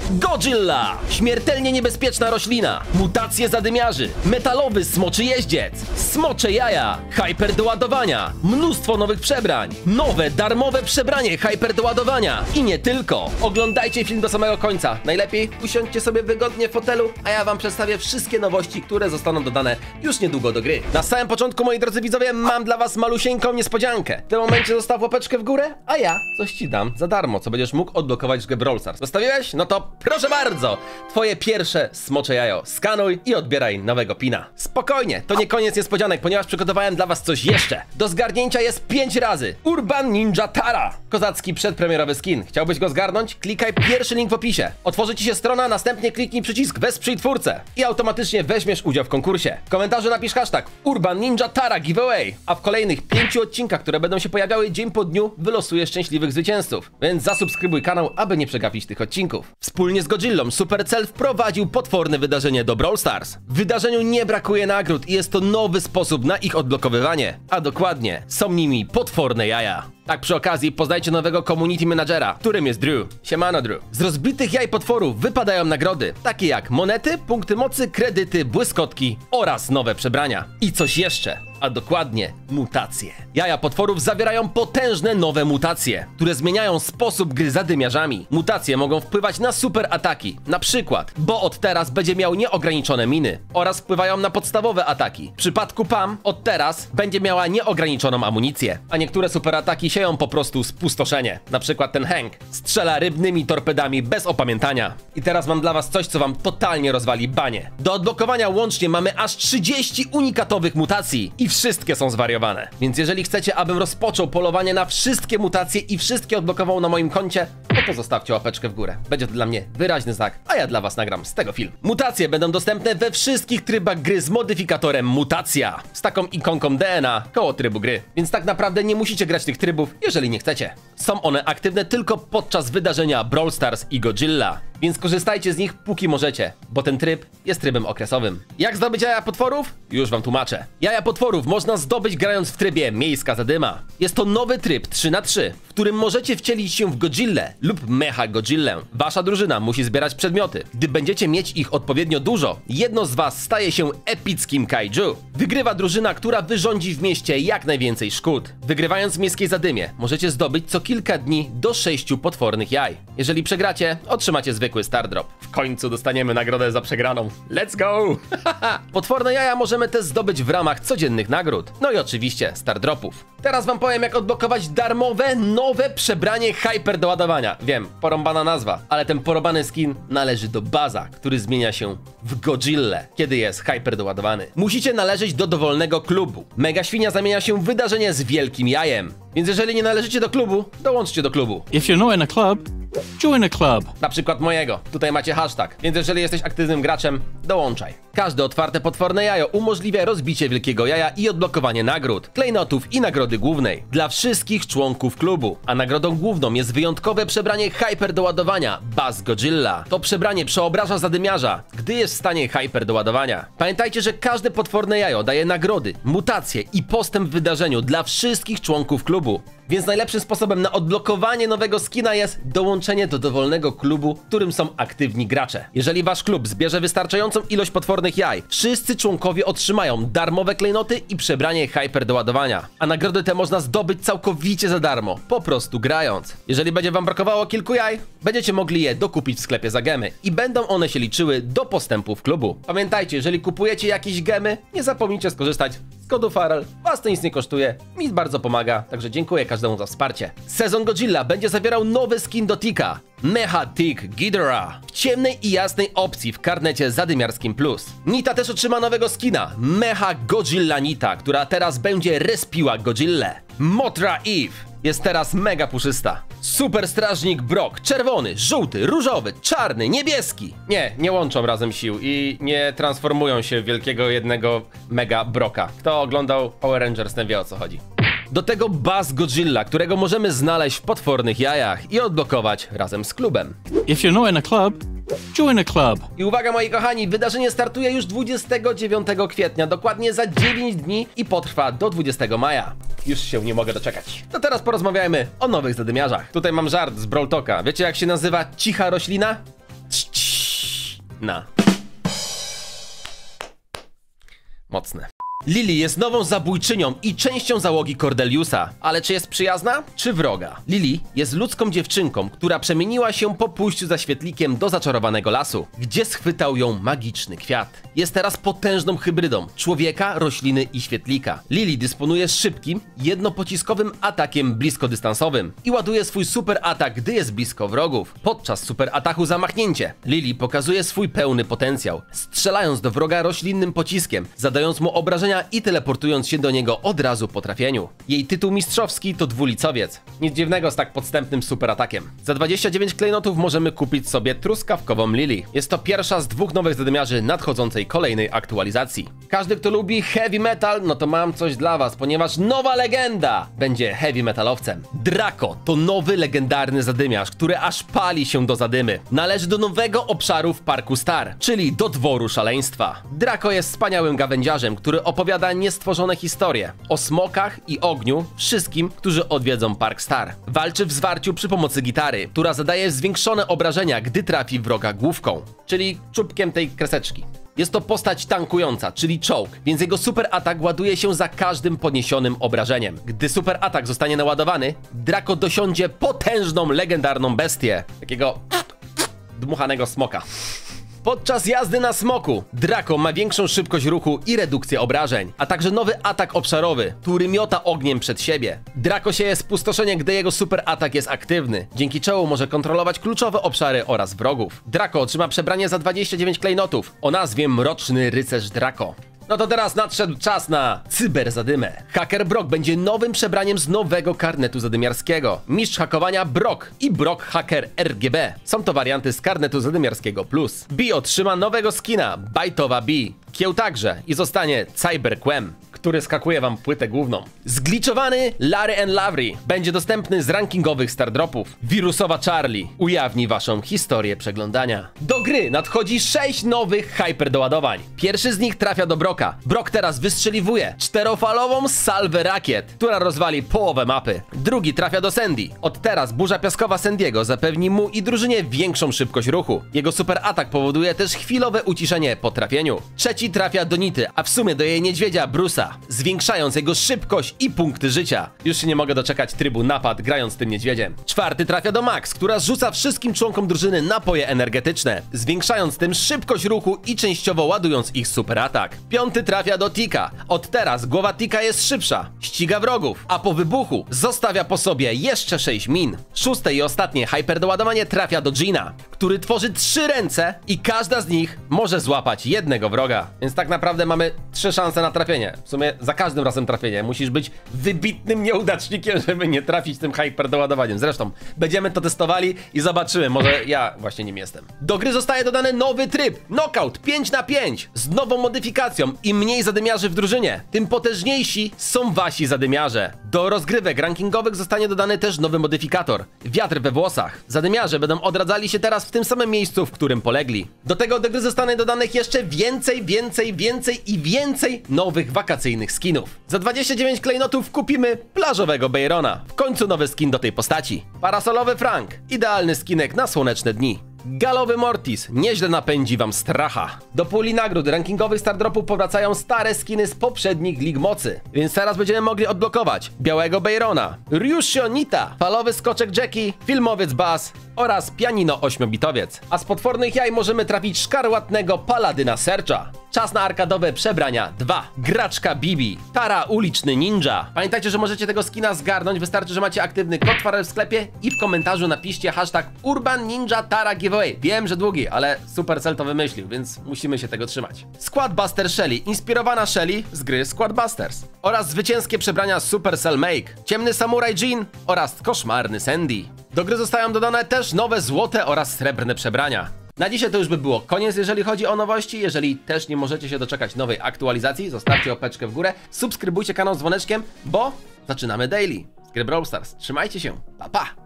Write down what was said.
Godzilla! Śmiertelnie niebezpieczna roślina. Mutacje zadymiarzy. Metalowy smoczy jeździec. Smocze jaja. Hyper do ładowania. Mnóstwo nowych przebrań. Nowe, darmowe przebranie hyper do ładowania. I nie tylko. Oglądajcie film do samego końca. Najlepiej usiądźcie sobie wygodnie w fotelu, a ja wam przedstawię wszystkie nowości, które zostaną dodane już niedługo do gry. Na samym początku, moi drodzy widzowie, mam dla was malusieńką niespodziankę. W tym momencie zostaw łapeczkę w górę, a ja coś ci dam za darmo, co będziesz mógł odblokować w grze Brawl Stars. Zostawiłeś? No to proszę bardzo! Twoje pierwsze smocze jajo. Skanuj i odbieraj nowego pina. Spokojnie, to nie koniec niespodzianek, ponieważ przygotowałem dla was coś jeszcze. Do zgarnięcia jest 5 razy. Urban Ninja Tara. Kozacki przedpremierowy skin. Chciałbyś go zgarnąć? Klikaj pierwszy link w opisie. Otworzy ci się strona, następnie kliknij przycisk Wesprzyj twórcę i automatycznie weźmiesz udział w konkursie. W komentarzu napisz hashtag Urban Ninja Tara Giveaway, a w kolejnych 5 odcinkach, które będą się pojawiały dzień po dniu, wylosujesz szczęśliwych zwycięzców. Więc zasubskrybuj kanał, aby nie przegapić tych odcinków. Wspólnie z Godzillą Supercell wprowadził potworne wydarzenie do Brawl Stars. W wydarzeniu nie brakuje nagród i jest to nowy sposób na ich odblokowywanie, a dokładnie są nimi potworne jaja. Tak przy okazji poznajcie nowego community managera, którym jest Drew. Siemano Drew. Z rozbitych jaj potworów wypadają nagrody, takie jak monety, punkty mocy, kredyty, błyskotki oraz nowe przebrania. I coś jeszcze, a dokładnie mutacje. Jaja potworów zawierają potężne nowe mutacje, które zmieniają sposób gry zadymiarzami. Mutacje mogą wpływać na super ataki, na przykład, bo od teraz będzie miał nieograniczone miny oraz wpływają na podstawowe ataki. W przypadku Pam od teraz będzie miała nieograniczoną amunicję, a niektóre super ataki sieją po prostu spustoszenie. Na przykład ten Hank strzela rybnymi torpedami bez opamiętania. I teraz mam dla was coś, co wam totalnie rozwali banie. Do odblokowania łącznie mamy aż 30 unikatowych mutacji i wszystkie są zwariowane. Więc jeżeli chcecie, abym rozpoczął polowanie na wszystkie mutacje i wszystkie odblokował na moim koncie, no to zostawcie łapeczkę w górę. Będzie to dla mnie wyraźny znak, a ja dla was nagram z tego film. Mutacje będą dostępne we wszystkich trybach gry z modyfikatorem mutacja, z taką ikonką DNA koło trybu gry. Więc tak naprawdę nie musicie grać tych trybów, jeżeli nie chcecie. Są one aktywne tylko podczas wydarzenia Brawl Stars i Godzilla, więc korzystajcie z nich póki możecie, bo ten tryb jest trybem okresowym. Jak zdobyć jaja potworów? Już wam tłumaczę. Jaja potworów można zdobyć grając w trybie Miejska Zadyma. Jest to nowy tryb 3x3, w którym możecie wcielić się w Godzillę lub Mecha Godzillę. Wasza drużyna musi zbierać przedmioty. Gdy będziecie mieć ich odpowiednio dużo, jedno z was staje się epickim kaiju. Wygrywa drużyna, która wyrządzi w mieście jak najwięcej szkód. Wygrywając w Miejskiej Zadymie możecie zdobyć co kilka dni do 6 potwornych jaj. Jeżeli przegracie, otrzymacie zwykły Star Drop. W końcu dostaniemy nagrodę za przegraną. Let's go! Potworne jaja możemy też zdobyć w ramach codziennych nagród. No i oczywiście Star Dropów. Teraz wam powiem, jak odblokować darmowe, nowe przebranie hyper do ładowania. Wiem, porąbana nazwa, ale ten porąbany skin należy do Baza, który zmienia się w Godzillę, kiedy jest hyper doładowany. Musicie należeć do dowolnego klubu. Mega Świnia zamienia się w wydarzenie z wielkim jajem. Więc jeżeli nie należycie do klubu, dołączcie do klubu. If you're not in a club, join a club. Na przykład mojego. Tutaj macie hashtag. Więc jeżeli jesteś aktywnym graczem, dołączaj. Każde otwarte potworne jajo umożliwia rozbicie wielkiego jaja i odblokowanie nagród, klejnotów i nagrody głównej dla wszystkich członków klubu. A nagrodą główną jest wyjątkowe przebranie hyper do ładowania Buzz Godzilla. To przebranie przeobraża zadymiarza, gdy jest w stanie hyper do ładowania. Pamiętajcie, że każde potworne jajo daje nagrody, mutacje i postęp w wydarzeniu dla wszystkich członków klubu. Więc najlepszym sposobem na odblokowanie nowego skina jest dołączenie do dowolnego klubu, w którym są aktywni gracze. Jeżeli wasz klub zbierze wystarczającą ilość potwornych jaj, wszyscy członkowie otrzymają darmowe klejnoty i przebranie hyper do ładowania. A nagrody te można zdobyć całkowicie za darmo, po prostu grając. Jeżeli będzie wam brakowało kilku jaj, będziecie mogli je dokupić w sklepie za gemy i będą one się liczyły do postępów klubu. Pamiętajcie, jeżeli kupujecie jakieś gemy, nie zapomnijcie skorzystać z kodu Farel. Was to nic nie kosztuje, mi bardzo pomaga, także dziękuję każdemu za wsparcie. Sezon Godzilla będzie zawierał nowy skin do Tika, Mecha Tik Ghidorah, w ciemnej i jasnej opcji w karnecie zadymiarskim plus. Nita też otrzyma nowego skina, Mecha Godzilla Nita, która teraz będzie respiła Godzillę. Mothra Eve jest teraz mega puszysta. Super Strażnik Brock, czerwony, żółty, różowy, czarny, niebieski. Nie łączą razem sił i nie transformują się w wielkiego jednego mega Brocka. Kto oglądał Power Rangers, ten wie, o co chodzi. Do tego Buzz Godzilla, którego możemy znaleźć w potwornych jajach i odblokować razem z klubem. If you're not in a club, join a club. I uwaga, moi kochani, wydarzenie startuje już 29 kwietnia, dokładnie za 9 dni i potrwa do 20 maja. Już się nie mogę doczekać. To teraz porozmawiajmy o nowych zadymiarzach. Tutaj mam żart z Brawl Talka. Wiecie, jak się nazywa cicha roślina? Mocne. Lily jest nową zabójczynią i częścią załogi Cordeliusa, ale czy jest przyjazna, czy wroga? Lily jest ludzką dziewczynką, która przemieniła się po pójściu za świetlikiem do zaczarowanego lasu, gdzie schwytał ją magiczny kwiat. Jest teraz potężną hybrydą człowieka, rośliny i świetlika. Lily dysponuje szybkim, jednopociskowym atakiem bliskodystansowym i ładuje swój super atak, gdy jest blisko wrogów. Podczas super ataku zamachnięcie Lily pokazuje swój pełny potencjał, strzelając do wroga roślinnym pociskiem, zadając mu obrażenia i teleportując się do niego od razu po trafieniu. Jej tytuł mistrzowski to dwulicowiec. Nic dziwnego z tak podstępnym super atakiem. Za 29 klejnotów możemy kupić sobie truskawkową Lily. Jest to pierwsza z dwóch nowych zadymiarzy nadchodzącej kolejnej aktualizacji. Każdy, kto lubi heavy metal, no to mam coś dla was, ponieważ nowa legenda będzie heavy metalowcem. Draco to nowy legendarny zadymiarz, który aż pali się do zadymy. Należy do nowego obszaru w Parku Star, czyli do Dworu Szaleństwa. Draco jest wspaniałym gawędziarzem, który opowiada niestworzone historie o smokach i ogniu wszystkim, którzy odwiedzą Park Star. Walczy w zwarciu przy pomocy gitary, która zadaje zwiększone obrażenia, gdy trafi wroga główką, czyli czubkiem tej kreseczki. Jest to postać tankująca, czyli czołg, więc jego super atak ładuje się za każdym podniesionym obrażeniem. Gdy super atak zostanie naładowany, Draco dosiądzie potężną, legendarną bestię, takiego dmuchanego smoka. Podczas jazdy na smoku Draco ma większą szybkość ruchu i redukcję obrażeń, a także nowy atak obszarowy, który miota ogniem przed siebie. Draco sieje spustoszenie, gdy jego super atak jest aktywny, dzięki czemu może kontrolować kluczowe obszary oraz wrogów. Draco otrzyma przebranie za 29 klejnotów o nazwie Mroczny Rycerz Draco. No to teraz nadszedł czas na cyberzadymę. Haker Brock będzie nowym przebraniem z nowego karnetu zadymiarskiego. Mistrz hakowania Brock i Brock Hacker RGB. Są to warianty z karnetu zadymiarskiego Plus. Bee otrzyma nowego skina, Bajtowa Bee. Kieł także i zostanie Cyberquem, który skakuje wam płytę główną. Zgliczowany Larry and Lavery będzie dostępny z rankingowych stardropów. Wirusowa Charlie ujawni waszą historię przeglądania. Do gry nadchodzi 6 nowych hyperdoładowań. Pierwszy z nich trafia do Brocka. Brock teraz wystrzeliwuje czterofalową salwę rakiet, która rozwali połowę mapy. Drugi trafia do Sandy. Od teraz burza piaskowa Sandiego zapewni mu i drużynie większą szybkość ruchu. Jego super atak powoduje też chwilowe uciszenie po trafieniu. Trzeci trafia do Nity, a w sumie do jej niedźwiedzia Bruce'a, zwiększając jego szybkość i punkty życia. Już się nie mogę doczekać trybu napad grając tym niedźwiedziem. Czwarty trafia do Max, która rzuca wszystkim członkom drużyny napoje energetyczne, zwiększając tym szybkość ruchu i częściowo ładując ich super atak. Piąty trafia do Tika. Od teraz głowa Tika jest szybsza, ściga wrogów, a po wybuchu zostawia po sobie jeszcze 6 min. Szóste i ostatnie hyperdoładowanie trafia do Gina, który tworzy 3 ręce i każda z nich może złapać jednego wroga. Więc tak naprawdę mamy 3 szanse na trafienie. W sumie za każdym razem trafienie. Musisz być wybitnym nieudacznikiem, żeby nie trafić tym hyperdoładowaniem. Zresztą będziemy to testowali i zobaczymy. Może ja właśnie nim jestem. Do gry zostaje dodany nowy tryb Knockout 5×5 z nową modyfikacją. Im mniej zadymiarzy w drużynie, tym potężniejsi są wasi zadymiarze. Do rozgrywek rankingowych zostanie dodany też nowy modyfikator Wiatr we włosach. Zadymiarze będą odradzali się teraz w tym samym miejscu, w którym polegli. Do tego do gry zostanie dodanych jeszcze więcej nowych wakacyjnych skinów. Za 29 klejnotów kupimy plażowego Bayrona. W końcu nowy skin do tej postaci. Parasolowy Frank. Idealny skinek na słoneczne dni. Galowy Mortis nieźle napędzi wam stracha. Do puli nagród rankingowych stardropów powracają stare skiny z poprzednich lig mocy, więc teraz będziemy mogli odblokować białego Bayrona, Ryushio Nita, falowy skoczek Jackie, filmowiec Buzz oraz pianino 8-bitowiec. A z potwornych jaj możemy trafić szkarłatnego paladyna Sercha. Czas na arkadowe przebrania 2. Graczka Bibi, Tara uliczny ninja. Pamiętajcie, że możecie tego skina zgarnąć, wystarczy, że macie aktywny kod Farel w sklepie i w komentarzu napiszcie hashtag Urban Ninja Tara Giveaway. Wiem, że długi, ale Supercell to wymyślił, więc musimy się tego trzymać. Squadbuster Shelly, inspirowana Shelly z gry Squadbusters. Oraz zwycięskie przebrania Supercell Make, ciemny samuraj Jean oraz koszmarny Sandy. Do gry zostają dodane też nowe złote oraz srebrne przebrania. Na dzisiaj to już by było koniec, jeżeli chodzi o nowości. Jeżeli też nie możecie się doczekać nowej aktualizacji, zostawcie łapeczkę w górę, subskrybujcie kanał z dzwoneczkiem, bo zaczynamy daily z gry Brawl Stars. Trzymajcie się, pa pa!